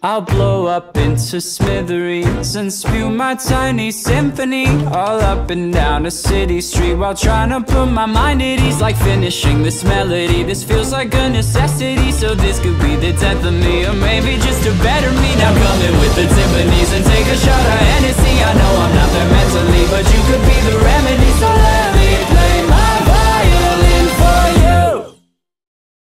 I'll blow up into smithereens and spew my tiny symphony all up and down a city street, while trying to put my mind at ease. Like finishing this melody, this feels like a necessity. So this could be the death of me, or maybe just a better me. Now come in with the Tiffany's and take a shot of Hennessy. I know I'm not there meant